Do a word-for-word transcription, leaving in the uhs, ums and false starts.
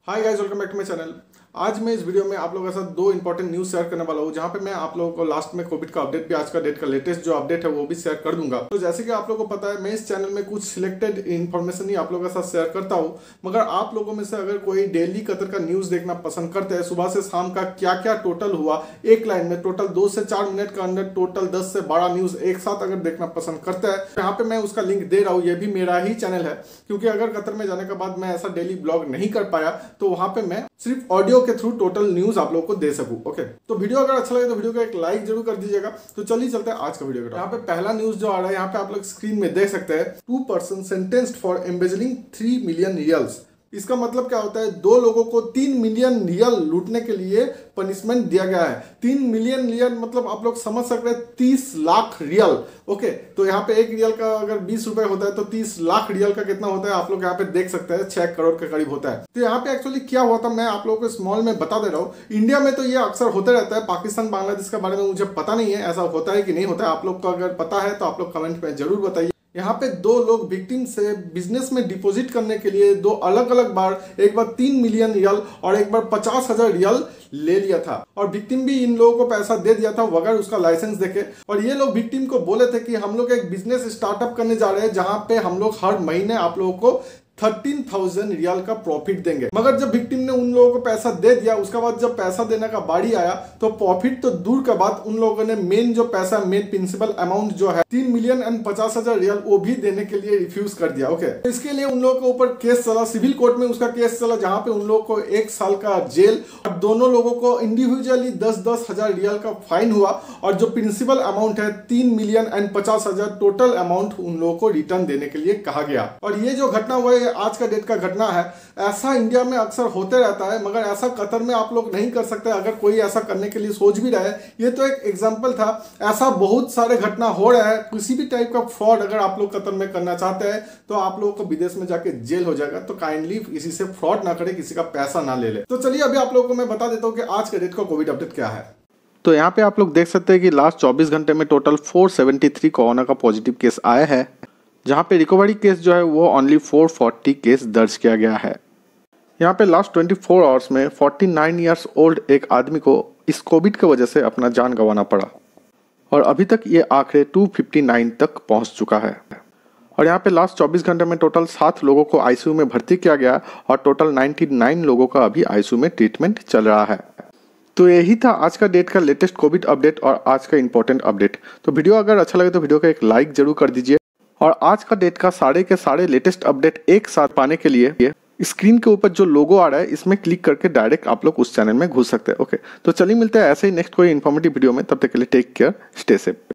Hi guys, welcome back to my channel. आज मैं इस वीडियो में आप लोगों के साथ दो इंपॉर्टेंट न्यूज़ शेयर करने वाला हूँ, जहाँ पे मैं आप लोगों को लास्ट में कोविड का अपडेट भी, आज का डेट का लेटेस्ट जो अपडेट है वो भी शेयर कर दूंगा। तो जैसे कि आप लोगों को पता है, मैं इस चैनल में कुछ सिलेक्टेड इन्फॉर्मेशन ही आप लोगों के साथ शेयर करता हूँ। मगर आप लोगों में से अगर कोई डेली कतर का न्यूज़ देखना पसंद करते हैं, सुबह से शाम का क्या क्या टोटल हुआ एक लाइन में, टोटल दो से चार मिनट का अंदर टोटल दस से बारह न्यूज़ एक साथ अगर देखना पसंद करते हैं, यहाँ पे मैं उसका लिंक दे रहा हूँ। ये भी मेरा ही चैनल है, क्योंकि अगर कतर में जाने के बाद मैं ऐसा डेली ब्लॉग नहीं कर पाया तो वहां पे मैं सिर्फ ऑडियो के थ्रू टोटल न्यूज आप लोगों को दे सकूं। ओके, तो वीडियो अगर अच्छा लगे तो वीडियो को एक लाइक जरूर कर दीजिएगा। तो चलिए चलते हैं आज का वीडियो का। यहाँ पे पहला न्यूज जो आ रहा है, यहाँ पे आप लोग स्क्रीन में देख सकते हैं, two person sentenced for embezzling three million riyals. इसका मतलब क्या होता है? दो लोगों को तीन मिलियन रियल लूटने के लिए पनिशमेंट दिया गया है। तीन मिलियन रियल मतलब आप लोग समझ सकते हैं तीस लाख रियल। ओके, तो यहाँ पे एक रियल का अगर बीस रुपए होता है तो तीस लाख रियल का कितना होता है आप लोग यहाँ पे देख सकते हैं, छह करोड़ के करीब होता है। तो यहाँ पे एक्चुअली क्या हुआ था, मैं आप लोगों को स्मॉल में बता दे रहा हूँ। इंडिया में तो ये अक्सर होते रहता है, पाकिस्तान बांग्लादेश के बारे में मुझे पता नहीं है ऐसा होता है कि नहीं होता है। आप लोग को अगर पता है तो आप लोग कमेंट में जरूर बताइए। यहाँ पे दो लोग विक्टिम से बिजनेस में डिपॉजिट करने के लिए दो अलग अलग बार, एक बार तीन मिलियन रियल और एक बार पचास हजार रियल ले लिया था, और विक्टिम भी इन लोगों को पैसा दे दिया था बगैर उसका लाइसेंस देखे। और ये लोग विक्टिम को बोले थे कि हम लोग एक बिजनेस स्टार्टअप करने जा रहे हैं, जहां पे हम लोग हर महीने आप लोगों को थर्टीन थाउजेंड रियल का प्रॉफिट देंगे। मगर जब विक्टिम ने उन लोगों को पैसा दे दिया, उसके बाद जब पैसा देने का बारी आया तो प्रॉफिट तो दूर के बाद उन लोगों ने मेन जो पैसा, मेन प्रिंसिपल अमाउंट जो है तीन मिलियन एंड पचास हजार रियल, वो भी देने के लिए रिफ्यूज कर दिया। ओके, तो इसके लिए उन लोगों के ऊपर केस चला, सिविल कोर्ट में उसका केस चला, जहां पे उन लोगों को एक साल का जेल और दोनों लोगों को इंडिविजुअली दस दस हजार रियल का फाइन हुआ। और जो प्रिंसिपल अमाउंट है तीन मिलियन एंड पचास हजार टोटल अमाउंट उन लोगों को रिटर्न देने के लिए कहा गया। और ये जो घटना हुआ आज का डेट का घटना है, ऐसा इंडिया में अक्सर होते रहता है, मगर ऐसा कतर में आप लोग नहीं कर सकते। अगर कोई ऐसा करने के लिए सोच भी रहा है, ये तो एक एग्जांपल था, ऐसा बहुत सारे घटना हो रहा है। किसी भी टाइप का फ्रॉड अगर आप लोग कतर में करना चाहते हैं तो आप लोगों को विदेश में जाके जेल हो जाएगा। तो काइंडली किसी से फ्रॉड ना करे, किसी का पैसा ना ले ले। तो चलिए अभी आप लोगों को मैं बता देता हूँ कि आज के डेट का कोविड अपडेट क्या है। तो यहाँ पे आप लोग देख सकते हैं कि लास्ट चौबीस घंटे में टोटल चार सौ तिहत्तर कोरोना का पॉजिटिव केस आया है, जहाँ पे रिकवरी केस जो है वो ओनली चार सौ चालीस केस दर्ज किया गया है। यहाँ पे लास्ट चौबीस आवर्स में उनचास इयर्स ओल्ड एक आदमी को इस कोविड की वजह से अपना जान गंवाना पड़ा, और अभी तक ये आंकड़े दो सौ उनसठ तक पहुँच चुका है। और यहाँ पे लास्ट चौबीस घंटे में टोटल सात लोगों को आईसीयू में भर्ती किया गया, और टोटल निन्यानवे लोगों का अभी आईसीयू में ट्रीटमेंट चल रहा है। तो यही था आज का डेट का लेटेस्ट कोविड अपडेट और आज का इंपॉर्टेंट अपडेट। तो वीडियो अगर अच्छा लगे तो वीडियो को एक लाइक जरूर कर दीजिए, और आज का डेट का सारे के सारे लेटेस्ट अपडेट एक साथ पाने के लिए स्क्रीन के ऊपर जो लोगो आ रहा है इसमें क्लिक करके डायरेक्ट आप लोग उस चैनल में घुस सकते हैं। ओके, तो चलिए मिलते हैं ऐसे ही नेक्स्ट कोई इन्फॉर्मेटिव वीडियो में। तब तक के लिए टेक केयर, स्टे सेफ।